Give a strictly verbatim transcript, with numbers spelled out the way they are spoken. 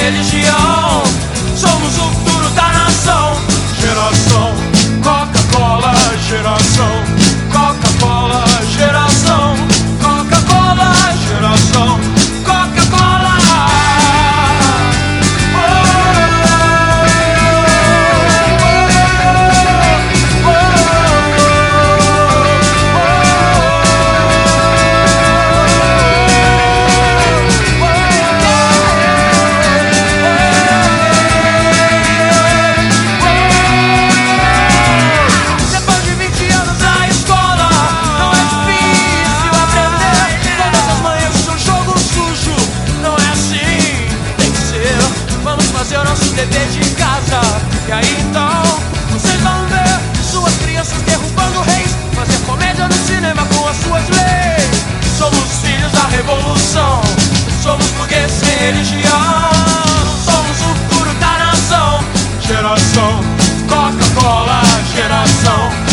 religião. Somos o futuro da nação. Geração Coca-Cola, geração Coca-Cola, geração Coca-Cola, geração Coca-Cola. Fazer o nosso dever de casa. E aí então vocês vão ver suas crianças derrubando reis, fazer comédia no cinema com as suas leis. Somos filhos da revolução, somos burgueses sem religião. Somos o futuro da nação. Geração Coca-Cola, geração